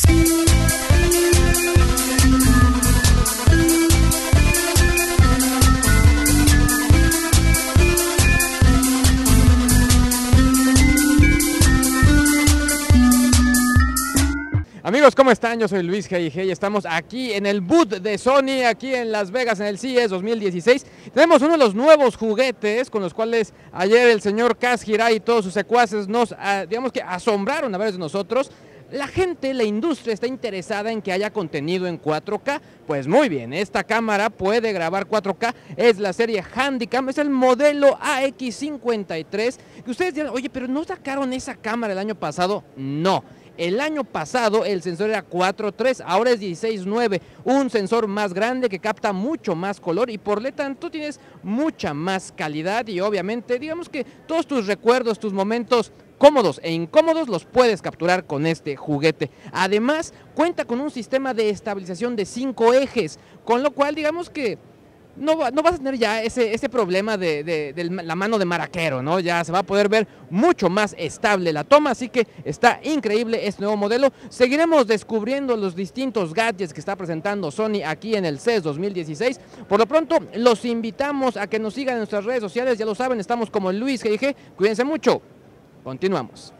Amigos, ¿cómo están? Yo soy Luis G.I.G. y estamos aquí en el booth de Sony, aquí en Las Vegas, en el CES 2016. Tenemos uno de los nuevos juguetes con los cuales ayer el señor Kaz Hirai y todos sus secuaces nos, digamos que asombraron a varios de nosotros. La gente, la industria está interesada en que haya contenido en 4K. Pues muy bien, esta cámara puede grabar 4K, es la serie Handycam, es el modelo AX53. Que ustedes dirán, oye, pero ¿no sacaron esa cámara el año pasado? No. El año pasado el sensor era 4.3, ahora es 16.9, un sensor más grande que capta mucho más color y por lo tanto tienes mucha más calidad y obviamente digamos que todos tus recuerdos, tus momentos cómodos e incómodos los puedes capturar con este juguete. Además cuenta con un sistema de estabilización de 5 ejes, con lo cual digamos que no vas a tener ya ese problema de la mano de maraquero, ¿no? Ya se va a poder ver mucho más estable la toma, así que está increíble este nuevo modelo. Seguiremos descubriendo los distintos gadgets que está presentando Sony aquí en el CES 2016. Por lo pronto, los invitamos a que nos sigan en nuestras redes sociales, ya lo saben, estamos como Luis G.I.G. Cuídense mucho, continuamos.